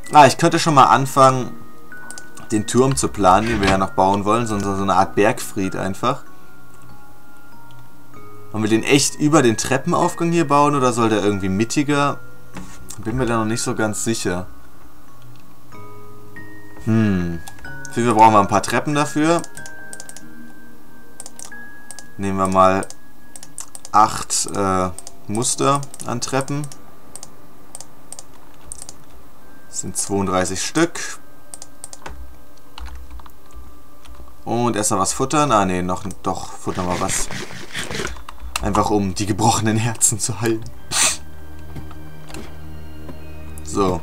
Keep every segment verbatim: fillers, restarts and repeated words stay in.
Ah, ich könnte schon mal anfangen, den Turm zu planen, den wir ja noch bauen wollen. So, so eine Art Bergfried einfach. Wollen wir den echt über den Treppenaufgang hier bauen oder soll der irgendwie mittiger? Bin mir da noch nicht so ganz sicher. Hm. Für wir brauchen wir ein paar Treppen dafür. Nehmen wir mal acht äh, Muster an Treppen. Das sind zweiunddreißig Stück. Und erstmal was futtern. Ah ne, noch doch, futtern wir was. Einfach um die gebrochenen Herzen zu heilen. So.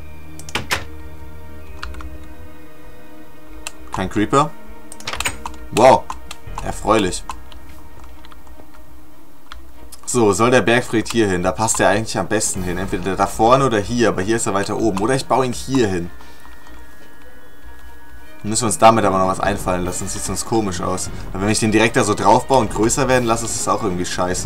Kein Creeper. Wow. Erfreulich. So, soll der Bergfried hier hin? Da passt er eigentlich am besten hin. Entweder da vorne oder hier. Aber hier ist er weiter oben. Oder ich baue ihn hier hin. Dann müssen wir uns damit aber noch was einfallen lassen. Das sieht sonst komisch aus. Weil wenn ich den direkt da so drauf baue und größer werden lasse, ist das auch irgendwie scheiße.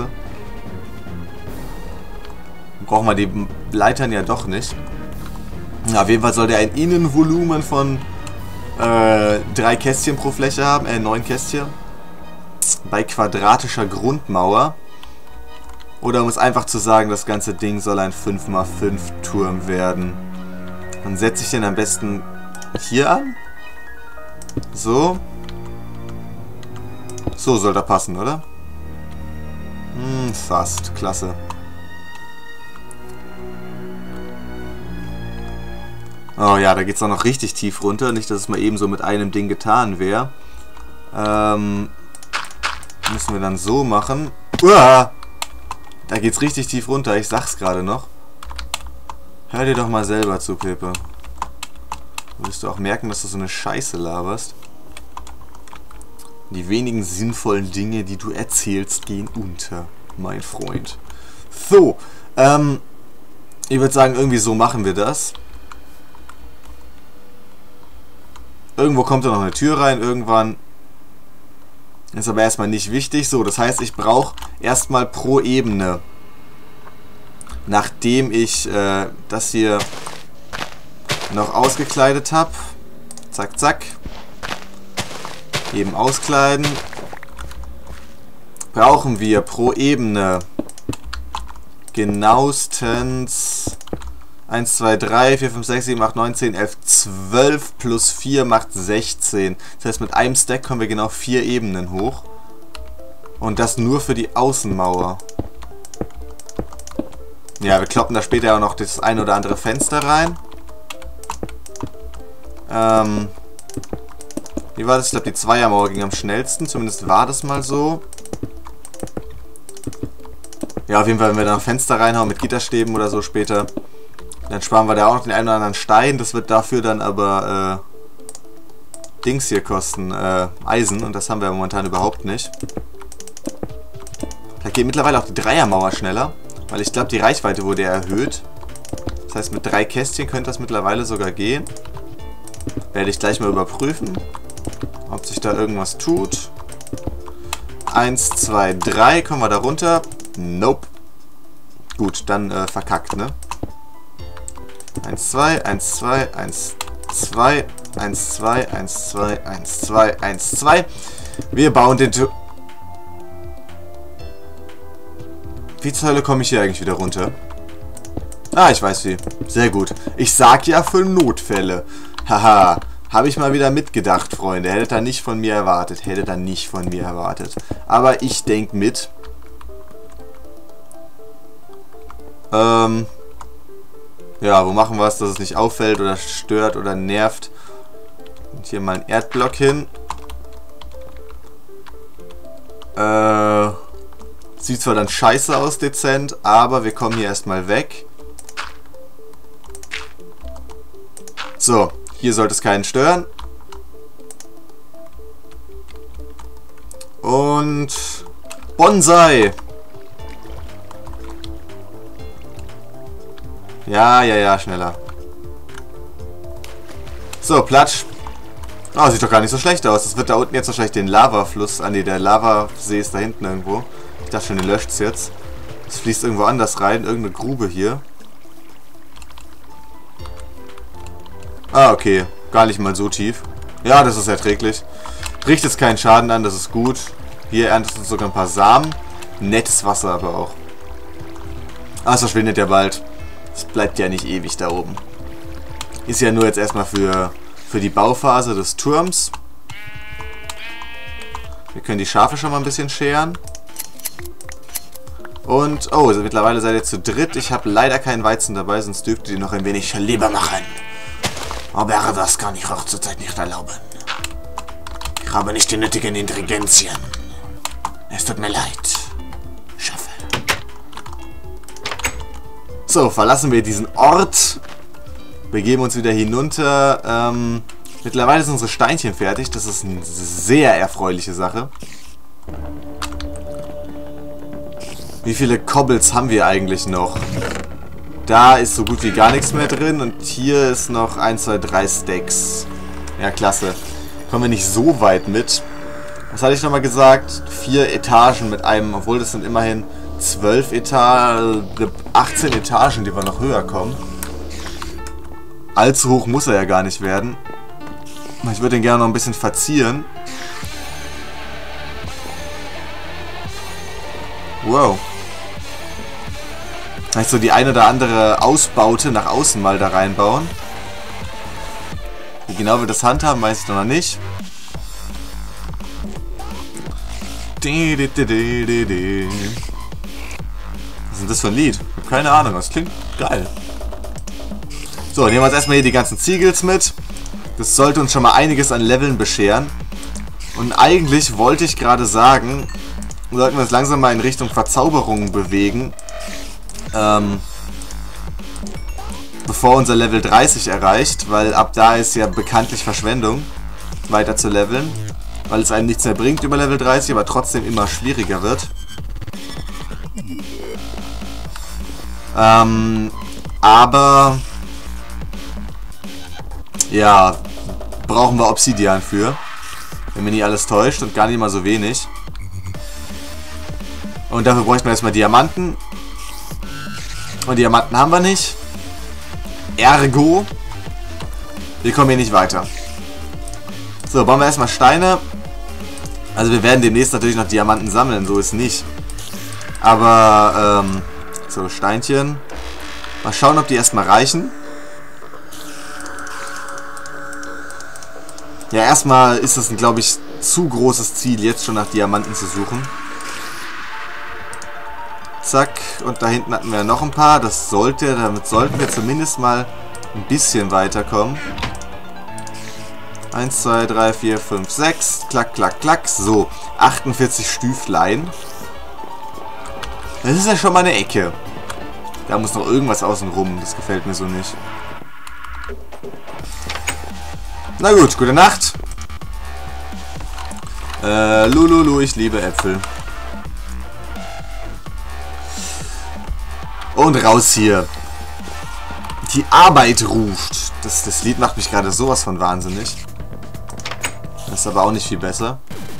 Dann brauchen wir die Leitern ja doch nicht. Na, auf jeden Fall soll der ein Innenvolumen von äh, drei Kästchen pro Fläche haben. Äh, neun Kästchen. Bei quadratischer Grundmauer. Oder um es einfach zu sagen, das ganze Ding soll ein fünf mal fünf Turm werden. Dann setze ich den am besten hier an. So. So soll da passen, oder? Hm, fast. Klasse. Oh ja, da geht es auch noch richtig tief runter. Nicht, dass es mal eben so mit einem Ding getan wäre. Ähm, müssen wir dann so machen. Uah! Da geht's richtig tief runter. Ich sag's gerade noch. Hör dir doch mal selber zu, Pepe. Wirst du auch merken, dass du so eine Scheiße laberst. Die wenigen sinnvollen Dinge, die du erzählst, gehen unter, mein Freund. So, ähm, ich würde sagen, irgendwie so machen wir das. Irgendwo kommt da noch eine Tür rein, irgendwann. Ist aber erstmal nicht wichtig. So, das heißt, ich brauche erstmal pro Ebene, nachdem ich äh, das hier noch ausgekleidet habe. Zack, zack. Eben auskleiden. Brauchen wir pro Ebene genauestens eins, zwei, drei, vier, fünf, sechs, sieben, acht, neun, zehn, elf, zwölf plus vier macht sechzehn. Das heißt, mit einem Stack kommen wir genau vier Ebenen hoch. Und das nur für die Außenmauer. Ja, wir kloppen da später auch noch das ein oder andere Fenster rein. Ähm, wie war das? Ich glaube, die Zweiermauer ging am schnellsten. Zumindest war das mal so. Ja, auf jeden Fall, wenn wir da noch Fenster reinhauen mit Gitterstäben oder so später, dann sparen wir da auch noch den einen oder anderen Stein. Das wird dafür dann aber äh, Dings hier kosten, äh, Eisen. Und das haben wir momentan überhaupt nicht. Da geht mittlerweile auch die Dreiermauer schneller, weil ich glaube, die Reichweite wurde erhöht. Das heißt, mit drei Kästchen könnte das mittlerweile sogar gehen. Werde ich gleich mal überprüfen, ob sich da irgendwas tut. Eins, zwei, drei. Kommen wir da runter? Nope. Gut, dann äh, verkackt, ne? eins, zwei, eins, zwei, eins, zwei, eins, zwei, eins, zwei, eins, zwei, eins, zwei. Wir bauen den Turm. Wie zur Hölle komme ich hier eigentlich wieder runter? Ah, ich weiß wie. Sehr gut. Ich sag ja für Notfälle. Haha. Habe ich mal wieder mitgedacht, Freunde. Hättet ihr nicht von mir erwartet. Hättet ihr nicht von mir erwartet. Aber ich denke mit. Ähm... Ja, wo machen wir es, dass es nicht auffällt oder stört oder nervt. Und hier mal ein Erdblock hin. Äh, sieht zwar dann scheiße aus, dezent, aber wir kommen hier erstmal weg. So, hier sollte es keinen stören. Und Bonsai! Ja, ja, ja, schneller. So, Platsch. Oh, sieht doch gar nicht so schlecht aus. Es wird da unten jetzt wahrscheinlich den Lavafluss... Ah, nee, der Lavasee ist da hinten irgendwo. Ich dachte schon, den löscht es jetzt. Es fließt irgendwo anders rein. Irgendeine Grube hier. Ah, okay. Gar nicht mal so tief. Ja, das ist erträglich. Richtet keinen Schaden an, das ist gut. Hier erntet uns sogar ein paar Samen. Nettes Wasser aber auch. Ah, es verschwindet ja bald. Es bleibt ja nicht ewig da oben. Ist ja nur jetzt erstmal für, für die Bauphase des Turms. Wir können die Schafe schon mal ein bisschen scheren. Und, oh, also mittlerweile seid ihr zu dritt. Ich habe leider keinen Weizen dabei, sonst dürftet ihr noch ein wenig Leber machen. Aber das kann ich auch zurzeit nicht erlauben. Ich habe nicht die nötigen Intelligenzien. Es tut mir leid. Schaffe. So, verlassen wir diesen Ort. Begeben uns wieder hinunter. Ähm, mittlerweile sind unsere Steinchen fertig. Das ist eine sehr erfreuliche Sache. Wie viele Cobbles haben wir eigentlich noch? Da ist so gut wie gar nichts mehr drin. Und hier ist noch eins, zwei, drei Stacks. Ja, klasse. Kommen wir nicht so weit mit. Was hatte ich nochmal gesagt? Vier Etagen mit einem, obwohl das sind immerhin zwölf Etagen, achtzehn Etagen, die wir noch höher kommen. Allzu hoch muss er ja gar nicht werden. Ich würde ihn gerne noch ein bisschen verzieren. Wow. Vielleicht so die eine oder andere Ausbaute nach außen mal da reinbauen. Wie genau wir das handhaben, weiß ich noch nicht. Was ist denn das für ein Lied? Ich habe keine Ahnung, das klingt geil. So, nehmen wir uns erstmal hier die ganzen Ziegels mit. Das sollte uns schon mal einiges an Leveln bescheren. Und eigentlich wollte ich gerade sagen, sollten wir uns langsam mal in Richtung Verzauberungen bewegen. Ähm, bevor unser Level dreißig erreicht, weil ab da ist ja bekanntlich Verschwendung, weiter zu leveln. Weil es einem nichts mehr bringt über Level dreißig, aber trotzdem immer schwieriger wird. Ähm, aber... Ja, brauchen wir Obsidian für. Wenn mir nicht alles täuscht und gar nicht mal so wenig. Und dafür bräuchten wir erstmal Diamanten. Und Diamanten haben wir nicht. Ergo, wir kommen hier nicht weiter. So, bauen wir erstmal Steine. Also wir werden demnächst natürlich noch Diamanten sammeln, so ist nicht. Aber, ähm, so, Steinchen. Mal schauen, ob die erstmal reichen. Ja, erstmal ist es ein, glaube ich, zu großes Ziel, jetzt schon nach Diamanten zu suchen. Zack, und da hinten hatten wir noch ein paar. Das sollte, damit sollten wir zumindest mal ein bisschen weiterkommen. eins, zwei, drei, vier, fünf, sechs. Klack, klack, klack. So, achtundvierzig Stüflein. Das ist ja schon mal eine Ecke. Da muss noch irgendwas außen rum. Das gefällt mir so nicht. Na gut, gute Nacht. Äh, Lululu, ich liebe Äpfel. Und raus hier. Die Arbeit ruft. Das, das Lied macht mich gerade sowas von wahnsinnig. Das ist aber auch nicht viel besser.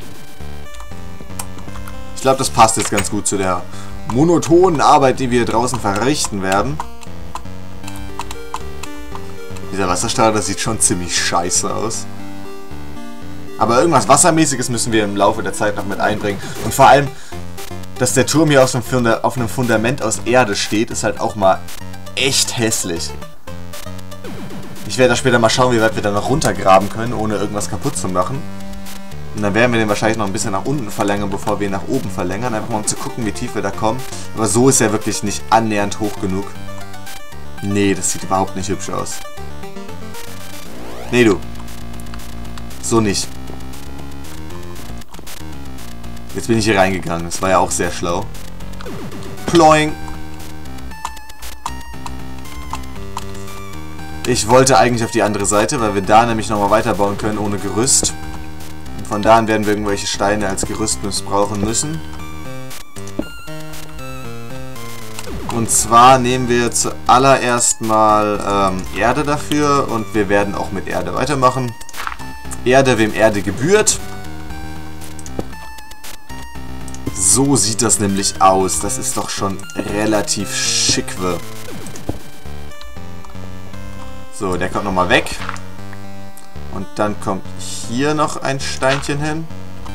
Ich glaube, das passt jetzt ganz gut zu der monotonen Arbeit, die wir draußen verrichten werden. Dieser Wasserstrahler sieht schon ziemlich scheiße aus. Aber irgendwas Wassermäßiges müssen wir im Laufe der Zeit noch mit einbringen. Und vor allem, dass der Turm hier auf einem Fundament aus Erde steht, ist halt auch mal echt hässlich. Ich werde da später mal schauen, wie weit wir da noch runtergraben können, ohne irgendwas kaputt zu machen. Und dann werden wir den wahrscheinlich noch ein bisschen nach unten verlängern, bevor wir ihn nach oben verlängern. Einfach mal um zu gucken, wie tief wir da kommen. Aber so ist er wirklich nicht annähernd hoch genug. Nee, das sieht überhaupt nicht hübsch aus. Nee, du. So nicht. Jetzt bin ich hier reingegangen. Das war ja auch sehr schlau. Ploing. Ich wollte eigentlich auf die andere Seite, weil wir da nämlich nochmal weiterbauen können ohne Gerüst. Und von da an werden wir irgendwelche Steine als Gerüst missbrauchen müssen. Und zwar nehmen wir zuallererst mal ähm, Erde dafür und wir werden auch mit Erde weitermachen. Erde, wem Erde gebührt. So sieht das nämlich aus. Das ist doch schon relativ schick. So, der kommt nochmal weg. Und dann kommt hier noch ein Steinchen hin.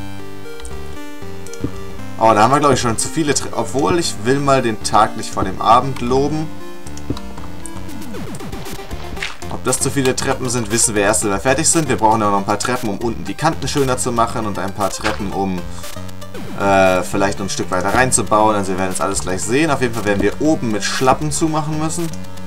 Oh, da haben wir, glaube ich, schon zu viele Treppen. Obwohl, ich will mal den Tag nicht vor dem Abend loben. Ob das zu viele Treppen sind, wissen wir erst, wenn wir fertig sind. Wir brauchen ja noch ein paar Treppen, um unten die Kanten schöner zu machen. Und ein paar Treppen, um äh, vielleicht noch ein Stück weiter reinzubauen. Also wir werden jetzt alles gleich sehen. Auf jeden Fall werden wir oben mit Schlappen zumachen müssen.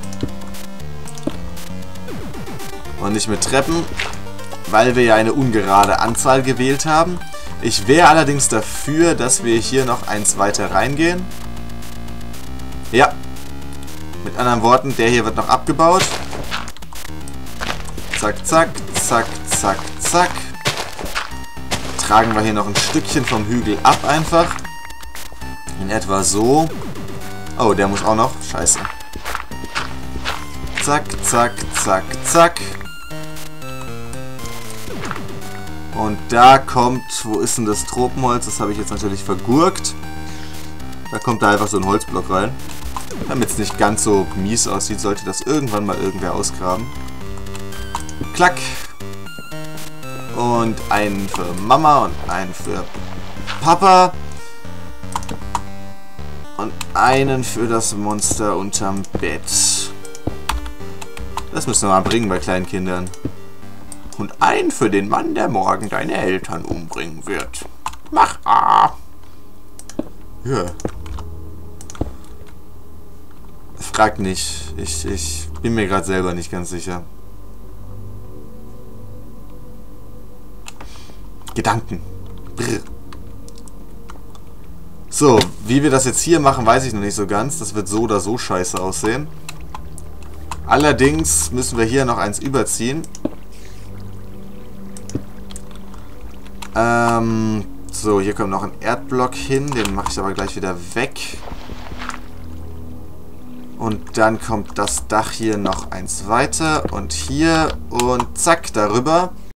Und nicht mit Treppen, weil wir ja eine ungerade Anzahl gewählt haben. Ich wäre allerdings dafür, dass wir hier noch eins weiter reingehen. Ja. Mit anderen Worten, der hier wird noch abgebaut. Zack, zack, zack, zack, zack. Tragen wir hier noch ein Stückchen vom Hügel ab einfach. In etwa so. Oh, der muss auch noch. Scheiße. Zack, zack, zack, zack. Und da kommt, wo ist denn das Tropenholz? Das habe ich jetzt natürlich vergurkt. Da kommt da einfach so ein Holzblock rein. Damit es nicht ganz so mies aussieht, sollte das irgendwann mal irgendwer ausgraben. Klack. Und einen für Mama und einen für Papa. Und einen für das Monster unterm Bett. Das müssen wir mal bringen bei kleinen Kindern. Und einen für den Mann, der morgen deine Eltern umbringen wird. Mach A. Ja. Frag nicht. Ich, ich bin mir gerade selber nicht ganz sicher. Gedanken. Brr. So, wie wir das jetzt hier machen, weiß ich noch nicht so ganz. Das wird so oder so scheiße aussehen. Allerdings müssen wir hier noch eins überziehen. Ähm, so, hier kommt noch ein Erdblock hin. Den mache ich aber gleich wieder weg. Und dann kommt das Dach hier noch eins weiter. Und hier und zack, darüber.